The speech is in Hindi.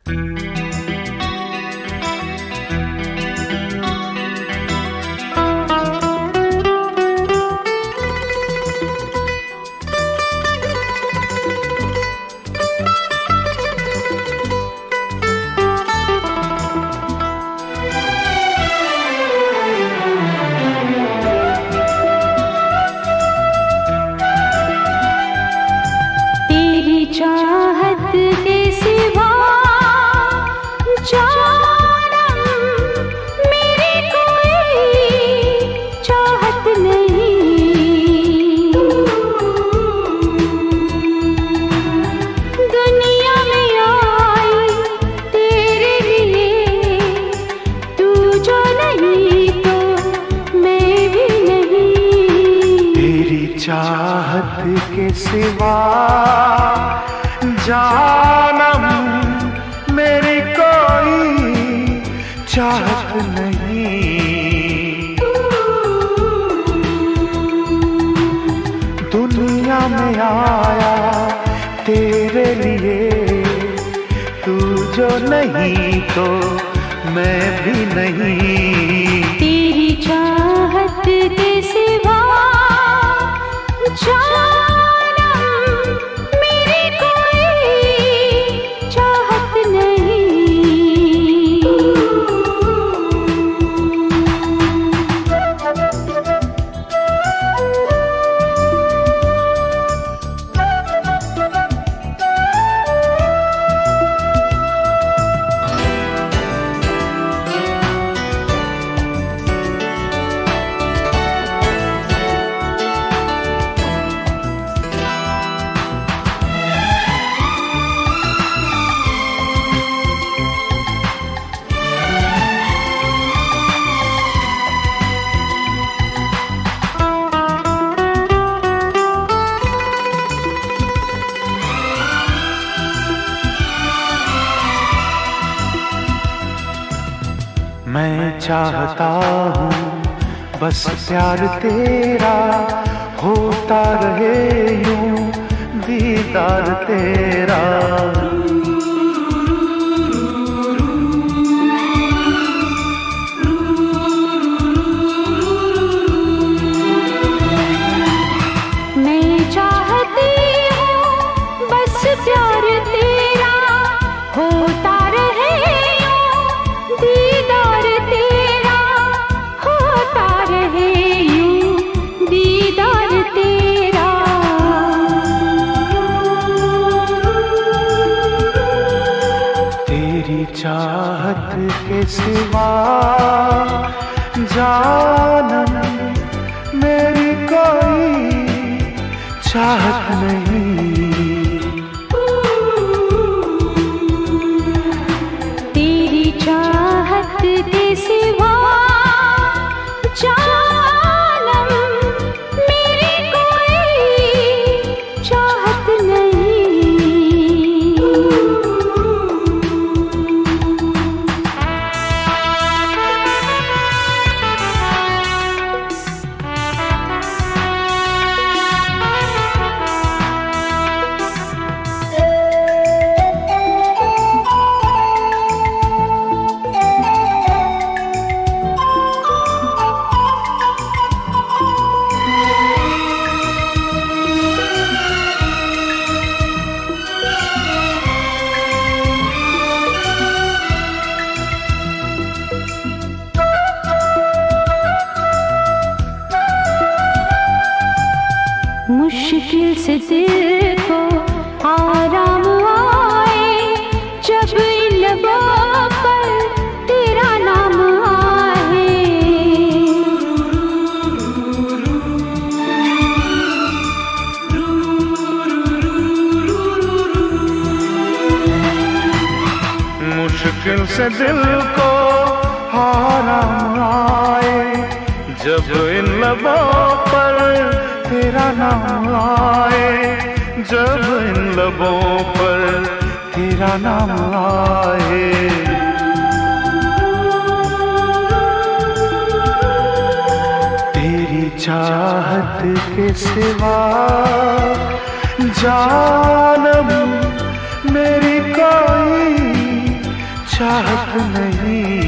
चाहत के सिवा जानम मेरी कोई चाहत नहीं। दुनिया में आई तेरे लिए, तू जो नहीं तो मैं भी नहीं। तेरी चाहत के सिवा जानम मेरी कोई चाहत नहीं। दुनिया में आया तेरे लिए, तू जो नहीं तो मैं भी नहीं। तेरी चाहत के सिवा मैं चाहता हूँ बस प्यार तेरा होता रहे यूं दीदार तेरा। मैं चाहती हूँ बस प्यार तेरा होता रहे यूं दीदार तेरा, होता रहे यूं दीदार तेरा। तेरी चाहत के सिवा जानम मेरी कोई चाहत नहीं। तेरी चाहत के सिवा जानम मेरी कोई चाहत नहीं। मुश्किल से दिल को आराम आए, जब इन लबों पर तेरा नाम आए। मुश्किल से दिल को आराम आए, जब इन लबों पर तेरा नाम आए। जब इन लबों पर तेरा नाम आए। तेरी चाहत के सिवा जानम मेरी कोई चाहत नहीं